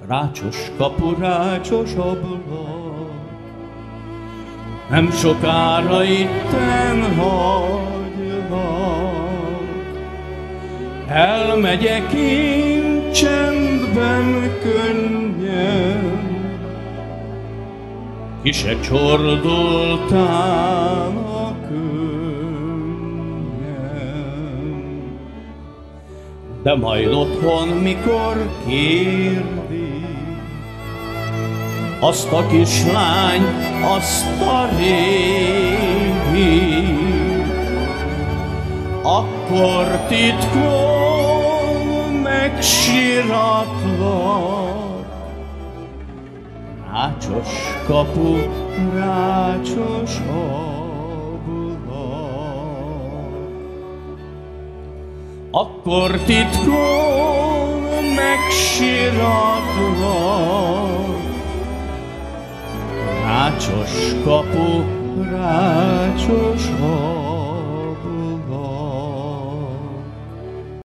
Rácsos kapu, rácsos ablak, nem sokára itten hagylak. Elmegyek én csendben, könnyen, ki se csordultál a könnyem. De majd otthon, mikor kérdi azt a kislány, azt a régi, akkor titkon megsiratlak. Rácsos kapu, rácsos ablak, akkor titkon megsiratlak. Rácsos kapu, rácsos ablak.